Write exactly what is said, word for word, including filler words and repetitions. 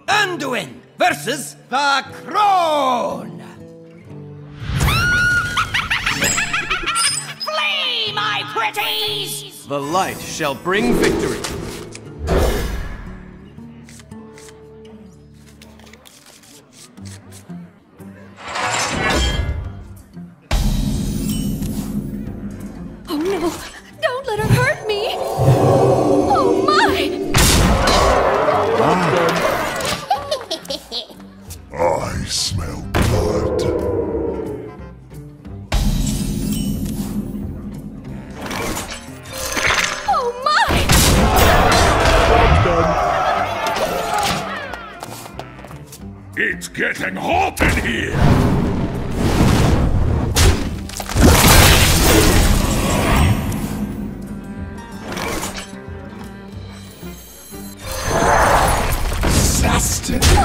Anduin versus the Crone! Flee, my pretties! The light shall bring victory. Oh no! Don't let her hurt me! Oh my! I smell blood. Oh my! It's getting hot in here! Assassin!